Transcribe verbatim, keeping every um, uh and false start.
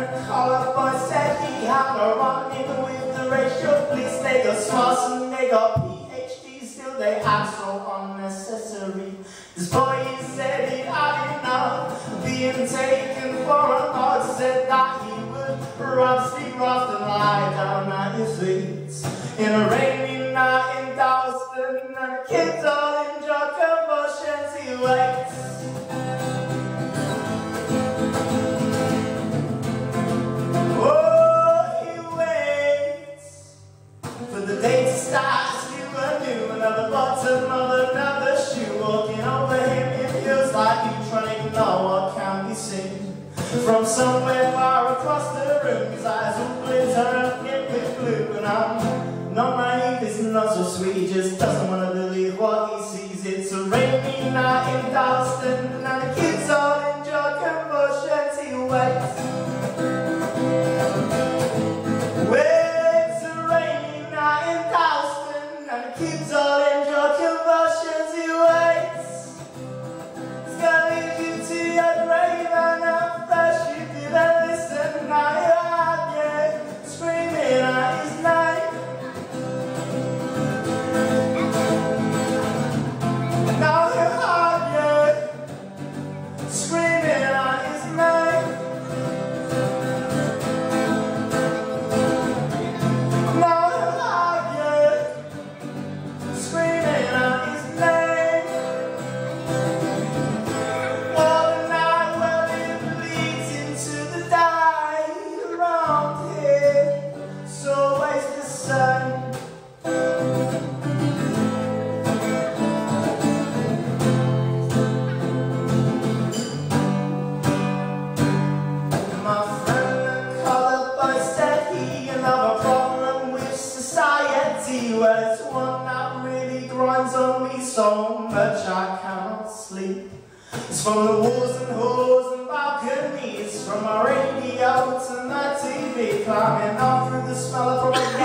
the colour boy said he had a run-in with the racial police. They got smarts and they got P H Ds, still they act so unnecessary. This boy, he said he'd had enough being taken for a mug. Said that he would rub, sleep rough and lie down at your feet in a rainy night in Dalston, and the kids all in drug convulsions. He waits. Oh, he waits for the day to start. Still anew, another bottom of another shoe. Walking over him, it feels like he's trying to ignore what can be seen from somewhere far across the room. His eyes will glitter and get with blue, and I'm not naive, it's not so sweet. He just doesn't want to believe what he sees. It's a rainy night in Dalston, and the kids all in drug convulsions. He waits. Well, it's a rainy night in Dalston, and the kids all in drug convulsions. He waits. He's gonna lead you to your grave, and at first you didn't listen. Now you are, yeah, screaming at his name. Now you are, yeah, screaming at his name. Now you are, yeah, screaming at his name. All the night, well, it bleeds into the day around here. It's always the same. My friend the colour boy said he another problem with society. Well, it's one that really grinds on me so much I cannot sleep. It's from the walls and halls and balconies, from my radio to my T V, climbing up through the smell of propaganda.